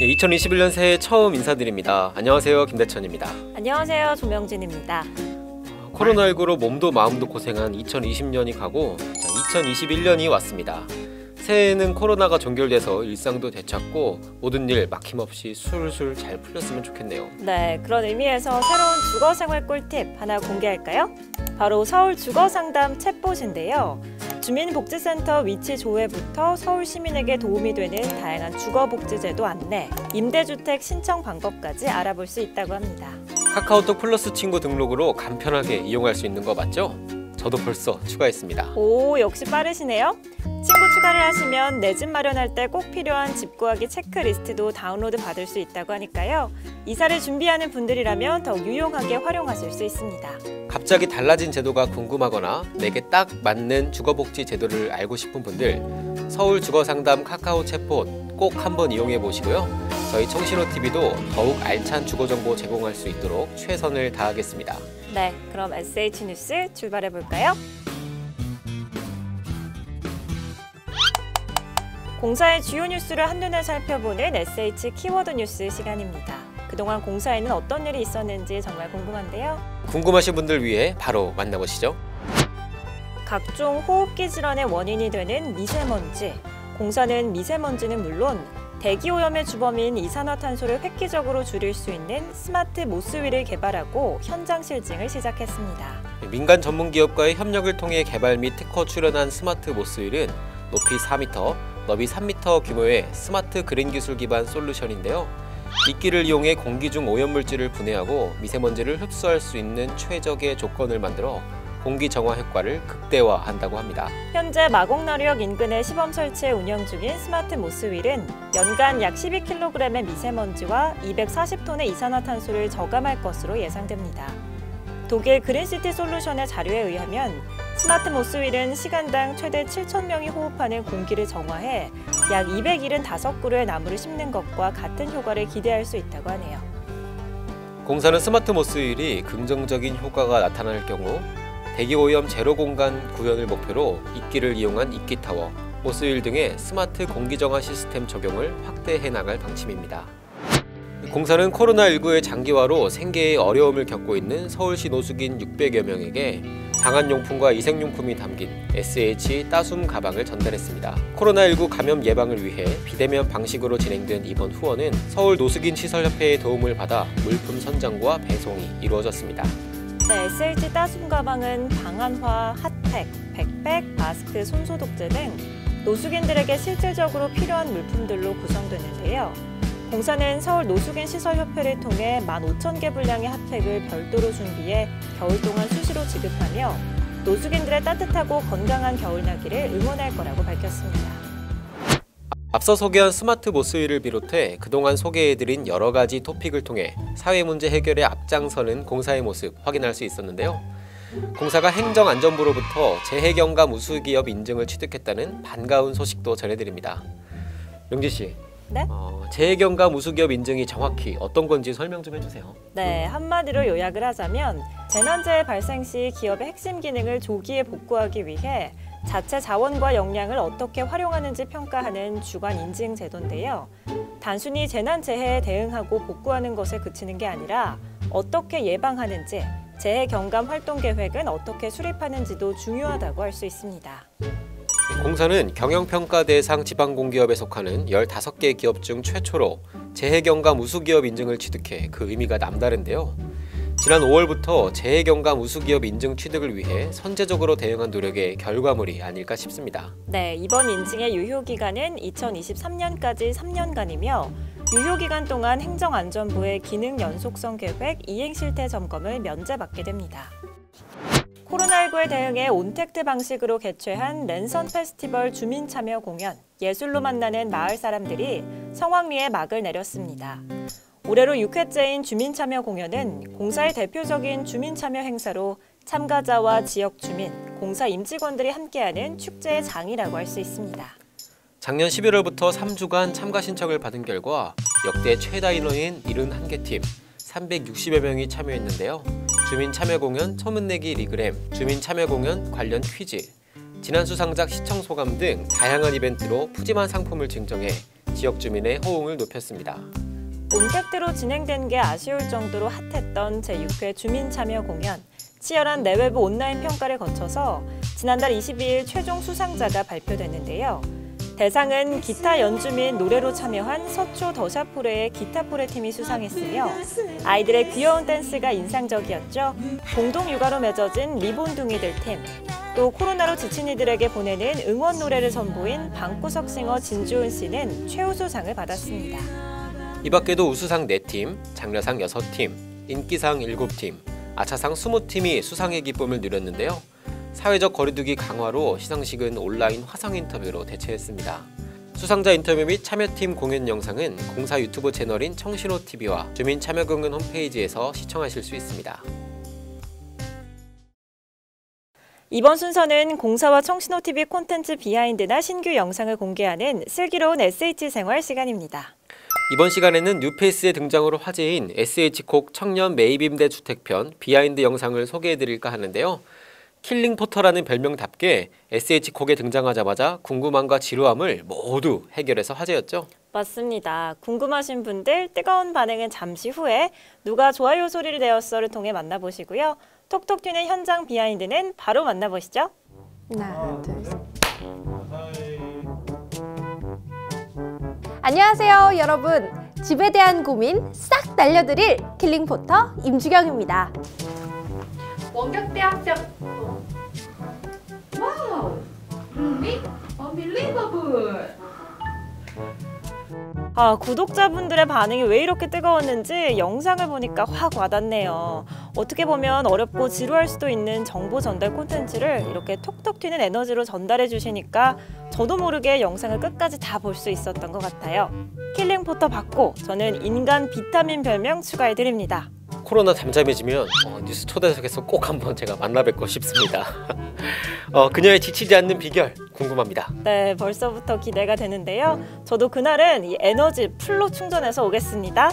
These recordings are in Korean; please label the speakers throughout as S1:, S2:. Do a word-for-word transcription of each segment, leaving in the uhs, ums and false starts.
S1: 네, 이천이십일 년 새해 처음 인사드립니다. 안녕하세요, 김대천입니다.
S2: 안녕하세요, 조명진입니다.
S1: 코로나십구로 몸도 마음도 고생한 이천이십 년이 가고 자, 이천이십일 년이 왔습니다. 새해에는 코로나가 종결돼서 일상도 되찾고 모든 일 막힘없이 술술 잘 풀렸으면 좋겠네요.
S2: 네, 그런 의미에서 새로운 주거생활 꿀팁 하나 공개할까요? 바로 서울 주거상담 챗봇인데요. 주민복지센터 위치 조회부터 서울 시민에게 도움이 되는 다양한 주거복지제도 안내, 임대주택 신청 방법까지 알아볼 수 있다고 합니다.
S1: 카카오톡 플러스 친구 등록으로 간편하게 이용할 수 있는 거 맞죠? 저도 벌써 추가했습니다.
S2: 오, 역시 빠르시네요. 친구 추가를 하시면 내 집 마련할 때 꼭 필요한 집 구하기 체크리스트도 다운로드 받을 수 있다고 하니까요. 이사를 준비하는 분들이라면 더욱 유용하게 활용하실 수 있습니다.
S1: 갑자기 달라진 제도가 궁금하거나 내게 딱 맞는 주거복지 제도를 알고 싶은 분들 서울 주거상담 카카오 챗봇 꼭 한번 이용해 보시고요. 저희 청신호티비도 더욱 알찬 주거정보 제공할 수 있도록 최선을 다하겠습니다.
S2: 네, 그럼 에스에이치 뉴스 출발해 볼까요? 공사의 주요 뉴스를 한눈에 살펴보는 에스에이치 키워드 뉴스 시간입니다. 그동안 공사에는 어떤 일이 있었는지 정말 궁금한데요.
S1: 궁금하신 분들 위해 바로 만나보시죠.
S2: 각종 호흡기 질환의 원인이 되는 미세먼지. 공사는 미세먼지는 물론 대기오염의 주범인 이산화탄소를 획기적으로 줄일 수 있는 스마트 모스위를 개발하고 현장 실증을 시작했습니다.
S1: 민간 전문기업과의 협력을 통해 개발 및 특허 출원한 스마트 모스윌은 높이 사 미터, 너비 삼 미터 규모의 스마트 그린 기술 기반 솔루션인데요. 이끼를 이용해 공기 중 오염물질을 분해하고 미세먼지를 흡수할 수 있는 최적의 조건을 만들어 공기 정화 효과를 극대화한다고 합니다.
S2: 현재 마곡나루역 인근에 시범 설치해 운영 중인 스마트 모스윌은 연간 약 십이 킬로그램의 미세먼지와 이백사십 톤의 이산화탄소를 저감할 것으로 예상됩니다. 독일 그린시티 솔루션의 자료에 의하면 스마트 모스윌은 시간당 최대 칠천 명이 호흡하는 공기를 정화해 약 이백칠십오 그루의 나무를 심는 것과 같은 효과를 기대할 수 있다고 하네요.
S1: 공사는 스마트 모스윌이 긍정적인 효과가 나타날 경우 대기오염 제로 공간 구현을 목표로 이끼를 이용한 이끼타워, 모스윌 등의 스마트 공기정화 시스템 적용을 확대해 나갈 방침입니다. 공사는 코로나십구의 장기화로 생계에 어려움을 겪고 있는 서울시 노숙인 육백여 명에게 방한용품과 이생용품이 담긴 에스에이치 따숨 가방을 전달했습니다. 코로나십구 감염 예방을 위해 비대면 방식으로 진행된 이번 후원은 서울 노숙인 시설협회의 도움을 받아 물품 선정과 배송이 이루어졌습니다.
S2: 네, 에스에이치 따숨 가방은 방한화, 핫팩, 백팩, 마스크, 손소독제 등 노숙인들에게 실질적으로 필요한 물품들로 구성됐는데요. 공사는 서울 노숙인 시설협회를 통해 만 오천 개 분량의 핫팩을 별도로 준비해 겨울 동안 수시로 지급하며 노숙인들의 따뜻하고 건강한 겨울나기를 응원할 거라고 밝혔습니다.
S1: 앞서 소개한 스마트 모스윌을 비롯해 그동안 소개해드린 여러 가지 토픽을 통해 사회 문제 해결에 앞장서는 공사의 모습 확인할 수 있었는데요. 공사가 행정안전부로부터 재해경감 우수기업 인증을 취득했다는 반가운 소식도 전해드립니다. 명진 씨,
S2: 네?
S1: 어, 재해경감 우수기업 인증이 정확히 어떤 건지 설명 좀 해주세요.
S2: 네, 한마디로 요약을 하자면 재난재해 발생 시 기업의 핵심 기능을 조기에 복구하기 위해 자체 자원과 역량을 어떻게 활용하는지 평가하는 주관 인증 제도인데요. 단순히 재난재해에 대응하고 복구하는 것에 그치는 게 아니라 어떻게 예방하는지, 재해 경감 활동 계획은 어떻게 수립하는지도 중요하다고 할 수 있습니다.
S1: 공사는 경영평가 대상 지방공기업에 속하는 열다섯 개 기업 중 최초로 재해경감 우수기업 인증을 취득해 그 의미가 남다른데요. 지난 오월부터 재해경감 우수기업 인증 취득을 위해 선제적으로 대응한 노력의 결과물이 아닐까 싶습니다.
S2: 네, 이번 인증의 유효기간은 이천이십삼 년까지 삼 년간이며 유효기간 동안 행정안전부의 기능 연속성 계획 이행 실태 점검을 면제받게 됩니다. 코로나십구에 대응해 온택트 방식으로 개최한 랜선 페스티벌 주민 참여 공연, 예술로 만나는 마을 사람들이 성황리에 막을 내렸습니다. 올해로 육 회째인 주민참여 공연은 공사의 대표적인 주민참여 행사로 참가자와 지역 주민, 공사 임직원들이 함께하는 축제의 장이라고 할 수 있습니다.
S1: 작년 십일월부터 삼 주간 참가 신청을 받은 결과 역대 최다 인원인 칠십일 개 팀 삼백육십여 명이 참여했는데요. 주민 참여 공연 소문내기 리그램, 주민 참여 공연 관련 퀴즈, 지난 수상작 시청 소감 등 다양한 이벤트로 푸짐한 상품을 증정해 지역 주민의 호응을 높였습니다.
S2: 온택트로 진행된 게 아쉬울 정도로 핫했던 제육 회 주민참여 공연. 치열한 내외부 온라인 평가를 거쳐서 지난달 이십이일 최종 수상자가 발표됐는데요. 대상은 기타 연주 및 노래로 참여한 서초 더샤포레의 기타포레 팀이 수상했으며 아이들의 귀여운 댄스가 인상적이었죠. 공동 육아로 맺어진 리본둥이들 팀, 또 코로나로 지친 이들에게 보내는 응원 노래를 선보인 방구석 싱어 진주은 씨는 최우수상을 받았습니다.
S1: 이 밖에도 우수상 네 팀, 장려상 여섯 팀, 인기상 일곱 팀, 아차상 이십 팀이 수상의 기쁨을 누렸는데요. 사회적 거리두기 강화로 시상식은 온라인 화상 인터뷰로 대체했습니다. 수상자 인터뷰 및 참여팀 공연 영상은 공사 유튜브 채널인 청신호티비와 주민참여공연 홈페이지에서 시청하실 수 있습니다.
S2: 이번 순서는 공사와 청신호티비 콘텐츠 비하인드나 신규 영상을 공개하는 슬기로운 에스에이치 생활 시간입니다.
S1: 이번 시간에는 뉴페이스의 등장으로 화제인 에스에이치콕 청년 매입임대 주택편 비하인드 영상을 소개해드릴까 하는데요. 킬링포터라는 별명답게 에스에이치콕에 등장하자마자 궁금함과 지루함을 모두 해결해서 화제였죠.
S2: 맞습니다. 궁금하신 분들 뜨거운 반응은 잠시 후에 누가 좋아요 소리를 내었어를 통해 만나보시고요. 톡톡 튀는 현장 비하인드는 바로 만나보시죠.
S3: 하나, 둘, 셋. 안녕하세요, 여러분. 집에 대한 고민 싹 날려드릴 킬링포터 임주경입니다.
S4: 원격대학생. 와우, really unbelievable.
S2: 아, 구독자분들의 반응이 왜 이렇게 뜨거웠는지 영상을 보니까 확 와닿네요. 어떻게 보면 어렵고 지루할 수도 있는 정보 전달 콘텐츠를 이렇게 톡톡 튀는 에너지로 전달해 주시니까 저도 모르게 영상을 끝까지 다 볼 수 있었던 것 같아요. 킬링포터 받고 저는 인간 비타민 별명 추가해 드립니다.
S1: 코로나 잠잠해지면 어, 뉴스 초대석에서 꼭 한번 제가 만나 뵙고 싶습니다. 어, 그녀의 지치지 않는 비결 궁금합니다.
S2: 네, 벌써부터 기대가 되는데요. 저도 그날은 이 에너지 풀로 충전해서 오겠습니다.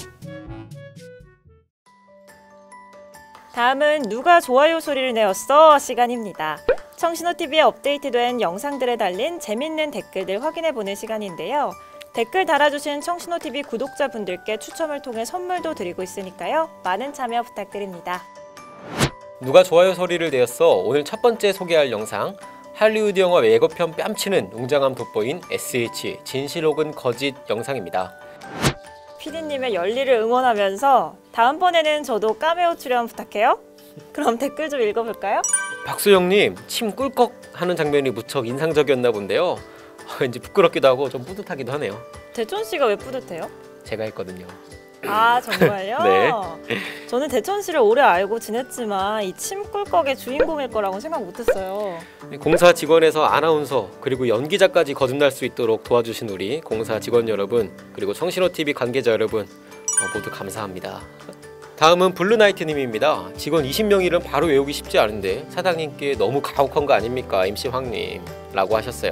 S2: 다음은 누가 좋아요 소리를 내었어 시간입니다. 청신호티비에 업데이트된 영상들에 달린 재밌는 댓글들 확인해보는 시간인데요. 댓글 달아주신 청신호티비 구독자분들께 추첨을 통해 선물도 드리고 있으니까요. 많은 참여 부탁드립니다.
S1: 누가 좋아요 소리를 내었어? 오늘 첫 번째 소개할 영상, 할리우드 영화 예고편 뺨치는 웅장함 돋보인 에스에이치 진실 혹은 거짓 영상입니다.
S2: 피디님의 열일을 응원하면서 다음번에는 저도 카메오 출연 부탁해요. 그럼 댓글 좀 읽어볼까요?
S1: 박수영님, 침 꿀꺽 하는 장면이 무척 인상적이었나 본데요. 왠지 부끄럽기도 하고 좀 뿌듯하기도 하네요.
S2: 대천 씨가 왜 뿌듯해요?
S1: 제가 했거든요.
S2: 아, 정말요?
S1: 네.
S2: 저는 대천 씨를 오래 알고 지냈지만 이 침 꿀꺽의 주인공일 거라고 생각 못했어요.
S1: 공사 직원에서 아나운서 그리고 연기자까지 거듭날 수 있도록 도와주신 우리 공사 직원 여러분, 그리고 청신호티비 관계자 여러분, 어, 모두 감사합니다. 다음은 블루나이트님입니다. 직원 이십 명 이름 바로 외우기 쉽지 않은데 사장님께 너무 가혹한 거 아닙니까? 엠씨 황님 라고 하셨어요.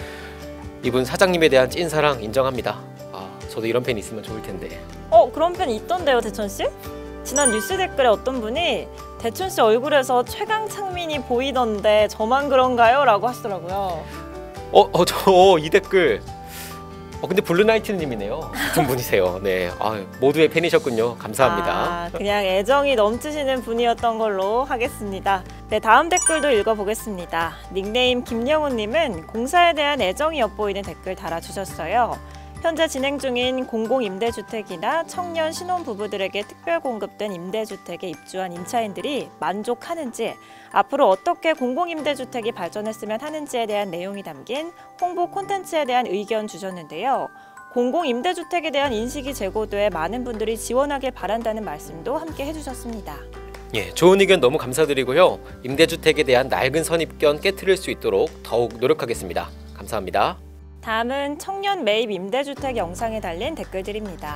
S1: 이분 사장님에 대한 찐사랑 인정합니다. 아, 저도 이런 팬 있으면 좋을 텐데.
S2: 어, 그런 팬 있던데요, 대천 씨? 지난 뉴스 댓글에 어떤 분이 대천 씨 얼굴에서 최강창민이 보이던데 저만 그런가요? 라고 하시더라고요.
S1: 어, 어, 저 이 댓글. 어, 근데 블루나이트님이네요. 같은 분이세요. 네, 아, 모두의 팬이셨군요. 감사합니다.
S2: 아, 그냥 애정이 넘치시는 분이었던 걸로 하겠습니다. 네, 다음 댓글도 읽어보겠습니다. 닉네임 김영훈님은 공사에 대한 애정이 엿보이는 댓글 달아주셨어요. 현재 진행 중인 공공임대주택이나 청년 신혼부부들에게 특별 공급된 임대주택에 입주한 임차인들이 만족하는지, 앞으로 어떻게 공공임대주택이 발전했으면 하는지에 대한 내용이 담긴 홍보 콘텐츠에 대한 의견 주셨는데요. 공공임대주택에 대한 인식이 제고돼 많은 분들이 지원하길 바란다는 말씀도 함께 해주셨습니다.
S1: 예, 좋은 의견 너무 감사드리고요. 임대주택에 대한 낡은 선입견 깨트릴 수 있도록 더욱 노력하겠습니다. 감사합니다.
S2: 다음은 청년 매입 임대주택 영상에 달린 댓글들입니다.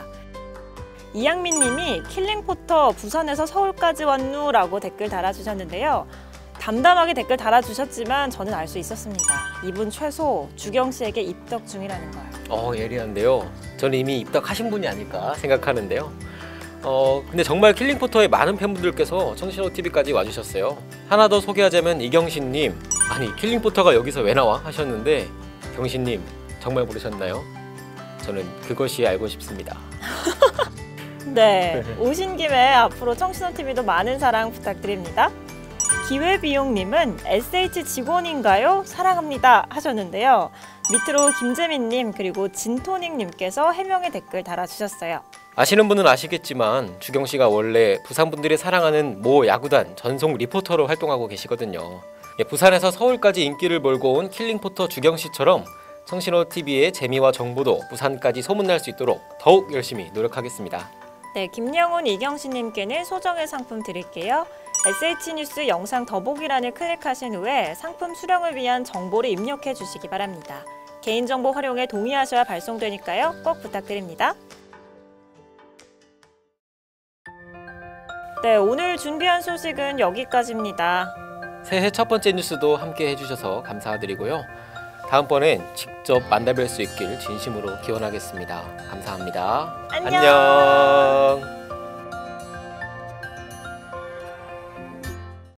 S2: 이양민 님이 킬링포터 부산에서 서울까지 왔누 라고 댓글 달아주셨는데요. 담담하게 댓글 달아주셨지만 저는 알 수 있었습니다. 이분 최소 주경 씨에게 입덕 중이라는 걸.
S1: 어, 예리한데요. 저는 이미 입덕하신 분이 아닐까 생각하는데요. 어, 근데 정말 킬링포터의 많은 팬분들께서 청신호티비까지 와주셨어요. 하나 더 소개하자면 이경신님, 아니 킬링포터가 여기서 왜 나와? 하셨는데 경신님 정말 모르셨나요? 저는 그것이 알고 싶습니다.
S2: 네, 오신 김에 앞으로 청춘원티비도 많은 사랑 부탁드립니다. 기회비용님은 에스에이치 직원인가요? 사랑합니다 하셨는데요. 밑으로 김재민님 그리고 진토닉님께서 해명의 댓글 달아주셨어요.
S1: 아시는 분은 아시겠지만 주경 씨가 원래 부산 분들이 사랑하는 모 야구단 전속 리포터로 활동하고 계시거든요. 예, 부산에서 서울까지 인기를 몰고 온 킬링포터 주경 씨처럼 청신호티비의 재미와 정보도 부산까지 소문날 수 있도록 더욱 열심히 노력하겠습니다.
S2: 네, 김영훈 이경신님께는 소정의 상품 드릴게요. 에스에이치 뉴스 영상 더보기란을 클릭하신 후에 상품 수령을 위한 정보를 입력해 주시기 바랍니다. 개인정보 활용에 동의하셔야 발송되니까요. 꼭 부탁드립니다. 네, 오늘 준비한 소식은 여기까지입니다.
S1: 새해 첫 번째 뉴스도 함께 해주셔서 감사드리고요. 다음번엔 직접 만나뵐 수 있길 진심으로 기원하겠습니다. 감사합니다.
S2: 안녕.
S1: 안녕.